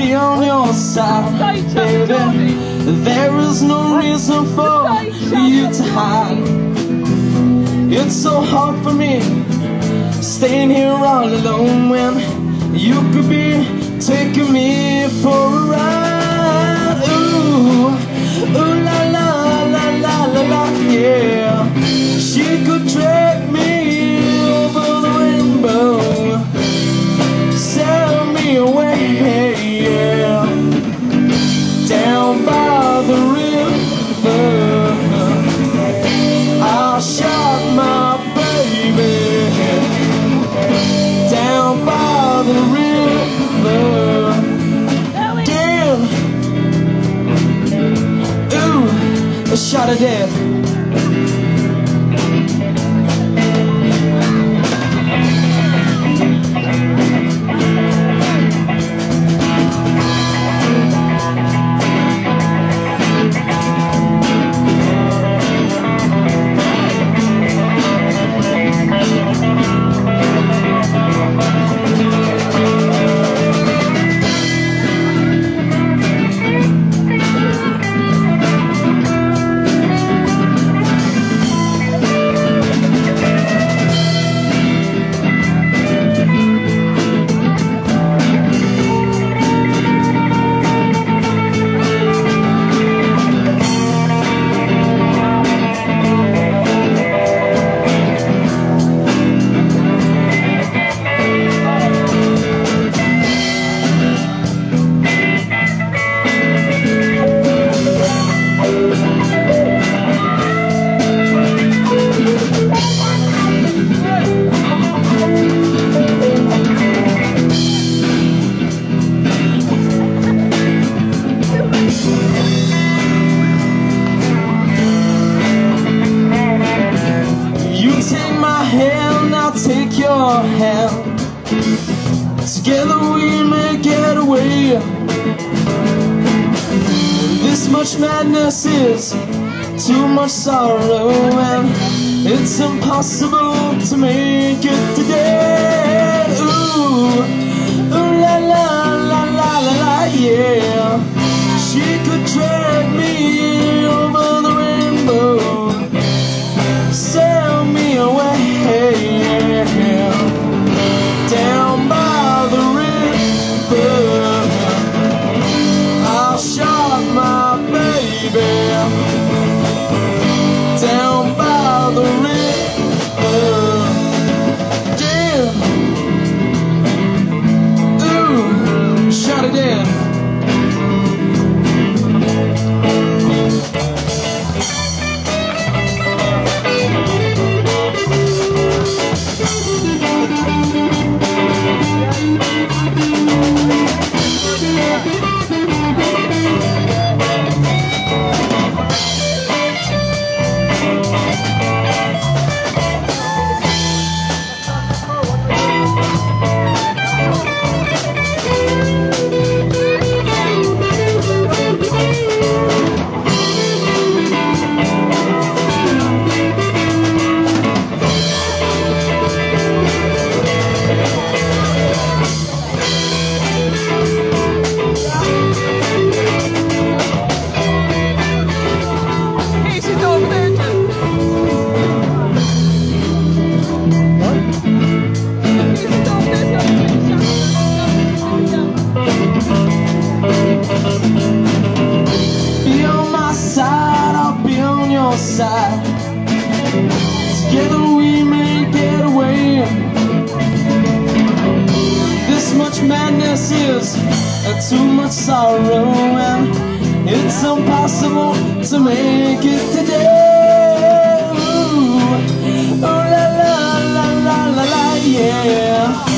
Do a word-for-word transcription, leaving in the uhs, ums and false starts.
be on your side, baby. There is no reason for you to hide. It's so hard for me staying here all alone when you could be taking me for a ride. Ooh, ooh la la la la la la, yeah. She could drag me over the rainbow, sail me away, yeah. Down by the river, I'll shot my baby. Down by the river, damn. Ooh, I shot her dead. Take your hand, together we may get away. This much madness is too much sorrow, and it's impossible to make it today. Ooh, ooh la la la la la la, yeah. She could drag me over the rainbow, sail me away. Down by the river, I'll shot my baby. Down by the river, damn. Ooh, shot it dead. Side. Together we may get away. This much madness is too much sorrow, and it's impossible to make it today. Ooh, oh la la la la la la, yeah.